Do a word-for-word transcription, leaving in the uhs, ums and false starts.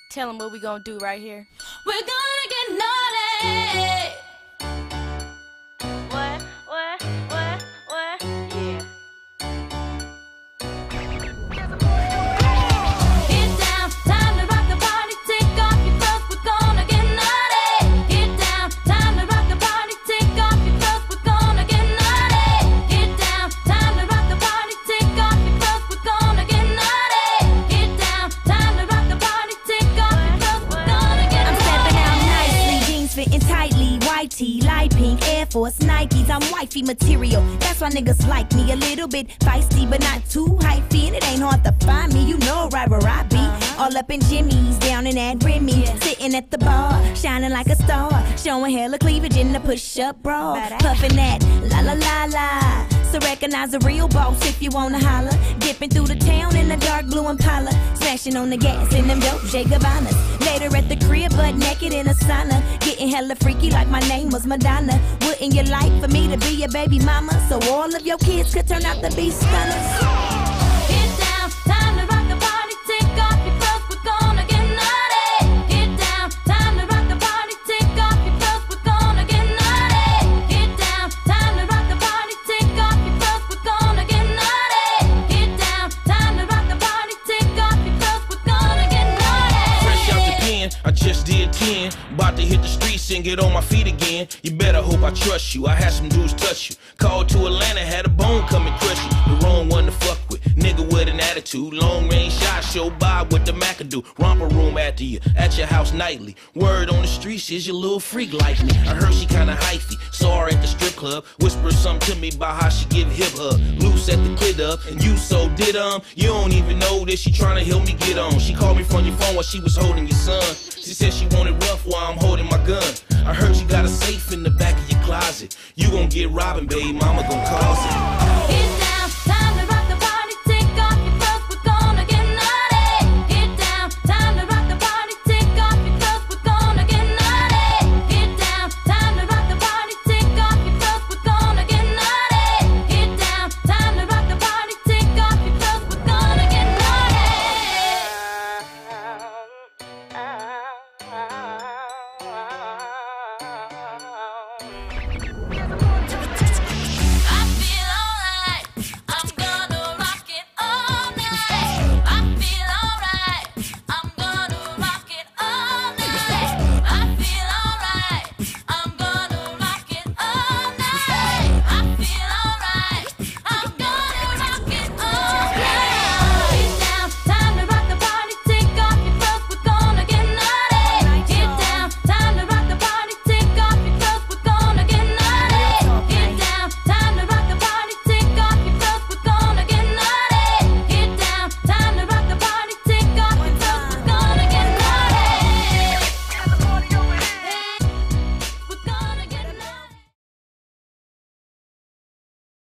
Tell them what we gonna do right here. We're gonna get naughty. What? What? What? What? Yeah. Get down, time to rock the party. Take off your clothes, we're gonna get naughty. Get down, time to rock the party. Take off your clothes, we're gonna get naughty. Get down, time to rock the party. Take off your clothes, we're gonna get naughty. Get down, time to rock the party. Take off your clothes, we're gonna get naughty. I'm stepping out nicely, jeans fitting tightly, white tee, light pink, Air Force, Nikes. I'm wifey material, that's why niggas like me. A little bit feisty, but not too hypey. And it ain't hard to find me, you know right where I be. All up in Jimmy's, down in that Remy, sitting at the bar, shining like a star, showing hella cleavage in the push-up bra, puffing that la la la la. So recognize a real boss if you wanna holler. Dipping through the town in the dark blue Impala, smashing on the gas in them Dolce Gabbanas. Later at the crib, butt naked in a sauna, getting hella freaky like my name was Madonna. Wouldn't you like for me to be your baby mama, so all of your kids could turn out to be stunners? Get down, time to rock the party. Take off your clothes, we're gonna get naughty. Get down, time to rock the party. Take off your clothes, we're gonna get naughty. Get down, time to rock the party. Take off your clothes, we're gonna get naughty. Get down, time to rock the party. Take off your clothes, we're gonna get naughty. Fresh out the pen, I just did ten. About to hit the streets and get on my feet again. You better hope I trust you. I had some dudes touch you. Called to Atlanta, had a bone come and crush you. The wrong one to fuck with. Nigga with an attitude. Long range shot, show by what the Mac do. Romper room after you, at your house nightly. Word on the streets is your little freak like me. I heard she kinda hyphy. Saw her at the strip club. Whispered something to me about how she give hip hug. Loose at the clit up, and you so did um. You don't even know that she tryna help me get on. She called me from your phone while she was holding your son. She said she wanted rough while I'm holding my gun. I heard you got a safe in the back of your closet. You gon' get robbing, babe, mama gon' cause it. Get down.